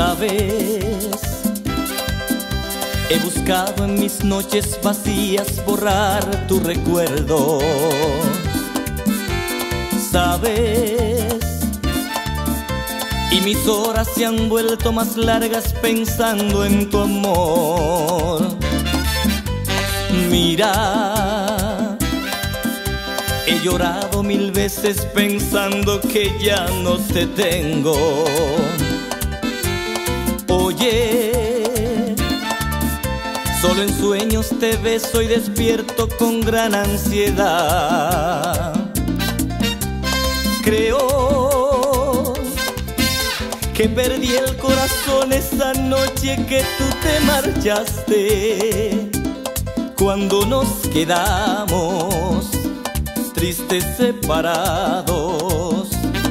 Sabes, he buscado en mis noches vacías borrar tu recuerdo. Sabes, y mis horas se han vuelto más largas pensando en tu amor. Mira, he llorado 1000 veces pensando que ya no te tengo. Oye, solo en sueños te beso y despierto con gran ansiedad. Creo que perdí el corazón esa noche que tú te marchaste, cuando nos quedamos tristes separados.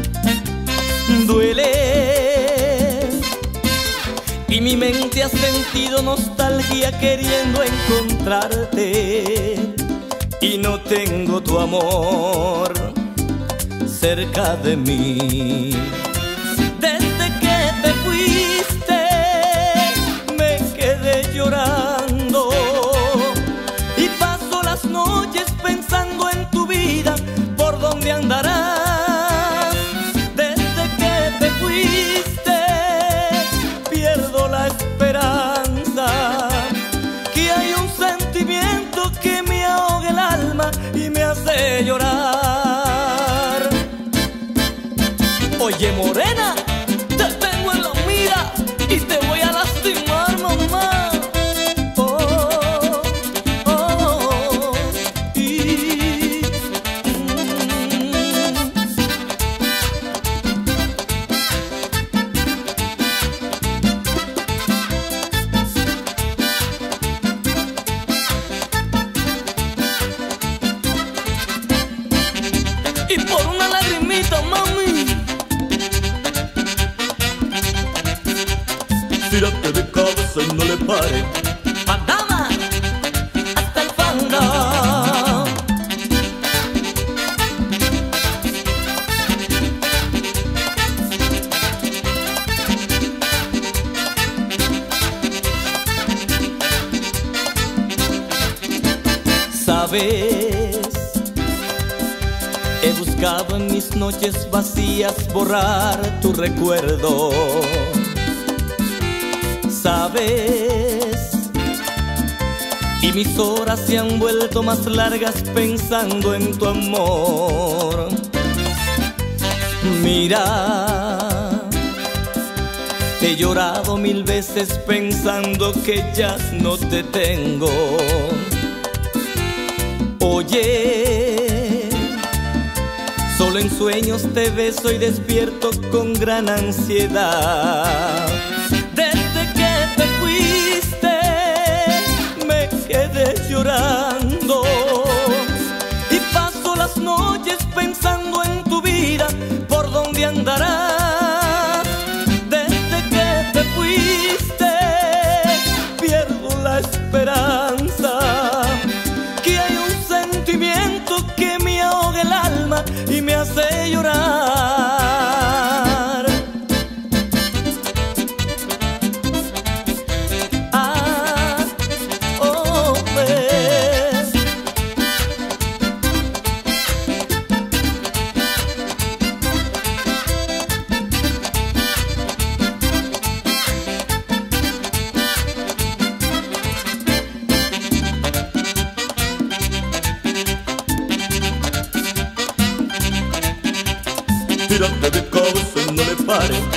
Duele y mi mente ha sentido nostalgia queriendo encontrarte, y no tengo tu amor cerca de mí. Desde que te fuiste me quedé llorando y paso las noches pensando en tu vida, por dónde andarás. Desde que te fuiste pierdo la esperanza, que hay un sentimiento que me ahoga el alma y me hace llorar. Oye, morena, te tengo en la mira y te voy a lastimar, mamá. Oh, oh, y por una lagrimita, mami, tírate de cabeza y no le pare. Madama, hasta el fondo. Sabes, he buscado en mis noches vacías borrar tu recuerdo. Sabes, y mis horas se han vuelto más largas pensando en tu amor. Mira, he llorado 1000 veces pensando que ya no te tengo. Oye, solo en sueños te beso y despierto con gran ansiedad. Desde que te fuiste me quedé llorando y paso las noches pensando en tu vida, por dónde andarás. Desde que te fuiste pierdo la esperanza, que hay un sentimiento que me ahoga el alma y me hace llorar. Tírate de cabeza y no le pare.